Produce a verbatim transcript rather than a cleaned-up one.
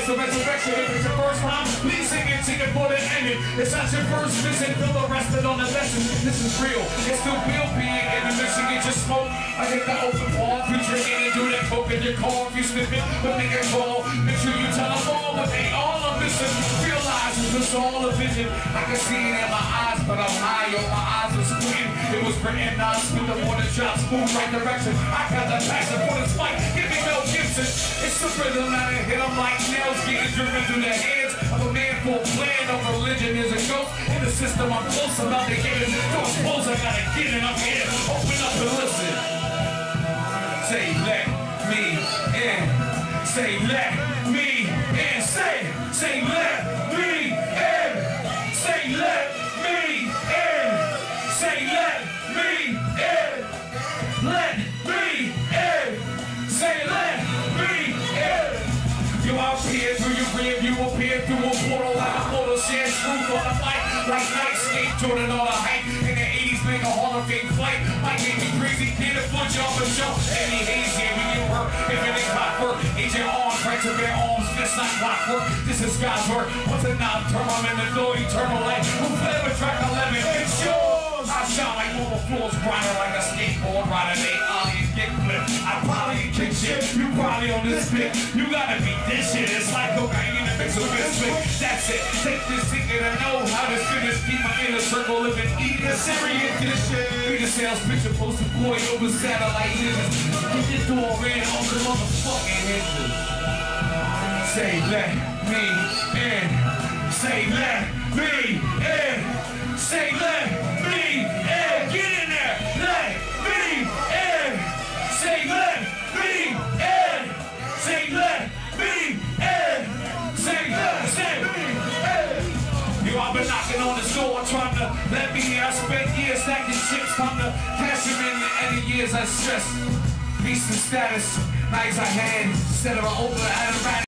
it's the resurrection. If it's your first time, please sing it, sing it for the ending. It's not your first visit, feel arrested on the lesson. This is real, it still will be in the mission. Get your smoke, I hit the open wall. If you drinking and do that coke in your car, if you sniffing, but make it call. Make sure you tell them all what they all are missing. Realize it's just all a vision. I can see it in my eyes, but I'm high, yo, my eyes are squinting. It was written, I spit the water drops, move right direction. I got the passion for this fight, give me no Gibson. It's the rhythm that I hit them like nails getting driven through the hands of a man full plan of religion. Is a ghost in the system, I'm close about to get it. Don't suppose I gotta get it, I'm here. Open up and listen. Say let me in. Say let me in. Say, say let me in. Say let me in. Say let me in. Let me in. Say let me in. You appear through your rib, you appear through a portal like a portal. Share truth on a mic like night skate, Jordan on a hike. In the eighties, make a Hall of Fame flight. Might make me crazy, did a foot jump and jump. Any haze here, we get hurt. If it ain't clockwork, agent arms, right to their arms, fist like clockwork. This is God's work. What's a nocturne? I'm in the door, eternal light. Who flavor track eleven? It's yours. I shine like mobile floors, grinding like a skateboard rider. They ollie and get flipped. I probably kick shit. You probably on this bit. You gotta beat this shit. It's like cocaine and mix with biscuit. That's it. Take this ticket and know how to finish. Keep my inner circle living, eating a serious condition. Read a sales picture, posted boy over satellite images. Get this door in on the motherfucking hinges. Say let me in. Say let me in. Say let me in. Get in there. Let me in. Say let me in. Say let me in. Say let, say me in. Yo, I've been knocking on the door trying to let me in. I spent years stacking chips, time to cash them in. And the years I stressed. Peace and status. Nights I had instead of an open, I had a rat.